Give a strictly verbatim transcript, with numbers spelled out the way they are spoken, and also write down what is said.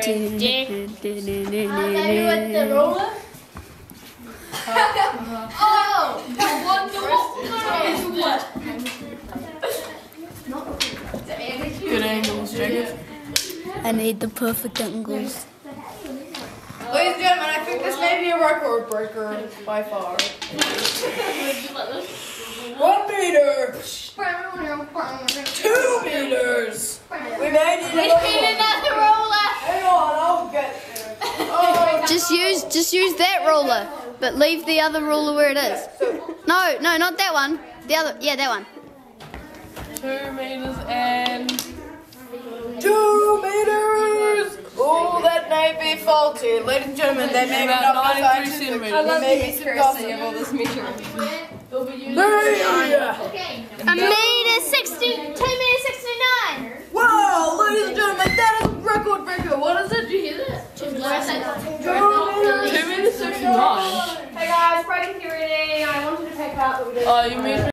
dick. Uh, maybe with the roller? Oh! What the what? Good angles, Jacob. I need the perfect angles. Ladies and gentlemen, I think this may be a record breaker by far. One meter. Two meters. We may need We need another roller. Hang on, I'll get there. Oh. Just use, just use that ruler, but leave the other ruler where it is. No, no, not that one. The other, yeah, that one. Two meters and two meters. Oh, that may be faulty, ladies and gentlemen. That may be not ninety-three centimeters. I love May the be some accuracy gossip. of all this measuring. There. A meter sixty, two meter sixty-nine. Wow, ladies and gentlemen, that is a record breaker. What is it? Did you hear that? Two meters. Two minutes sixty-nine. Hey guys, Friday Theory Day. I wanted to pick up, but we didn't. Oh, you mean